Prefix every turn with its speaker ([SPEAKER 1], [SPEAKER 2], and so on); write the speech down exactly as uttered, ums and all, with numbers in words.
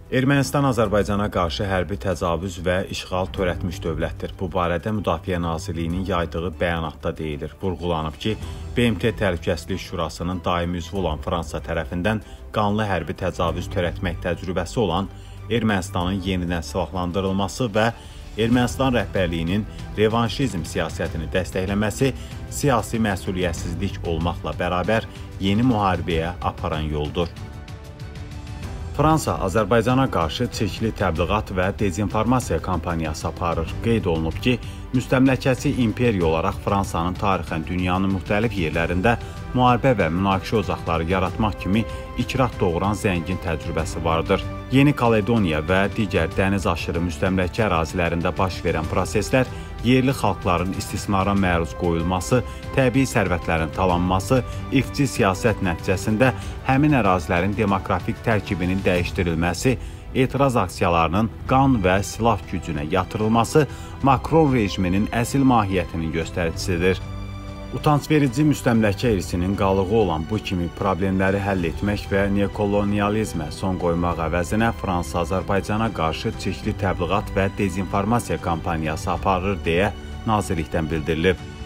[SPEAKER 1] Ermənistan Azərbaycana qarşı hərbi təcavüz və işğal törətmiş dövlətdir. Bu barədə Müdafiə Nazirliyinin yaydığı bəyanatda deyilir. Vurğulanıb ki, B M T Təhlükəsizlik Şurasının daimi üzvü olan Fransa tərəfindən qanlı hərbi təcavüz törətmək təcrübəsi olan Ermənistanın yenidən silahlandırılması və Ermənistan rəhbərliyinin revanşizm siyasətini dəstəkləməsi siyasi məsuliyyətsizlik olmaqla bərabər yeni müharibəyə aparan yoldur. Fransa Azərbaycana qarşı çirkli təbliğat və dezinformasiya kampaniyası aparır. Qeyd olunub ki, müstəmləkəçi imperiya olaraq Fransanın tarixən dünyanın müxtəlif yerlərində müharibə və münaqişə ocaqları yaratmaq kimi ikrah doğuran zəngin təcrübəsi vardır. Yeni Kaledoniya və digər dəniz aşırı müstəmləkə ərazilərində baş verən proseslər yerli xalqların istismara məruz qoyulması, təbii sərvətlərin talanması, iqtisadi siyasət nəticəsində həmin ərazilərin demoqrafik tərkibinin dəyişdirilməsi, etiraz aksiyalarının qan və silah gücünə yatırılması Makron rejiminin əsl mahiyyətinin göstəricisidir. Utancverici müstəmləkə irsinin qalığı olan bu kimi problemləri həll etmək və neokolonializmə son qoymaq əvəzinə Fransa Azərbaycana qarşı çirkli təbliğat və dezinformasiya kampaniyası aparır deyə nazirlikdən bildirilib.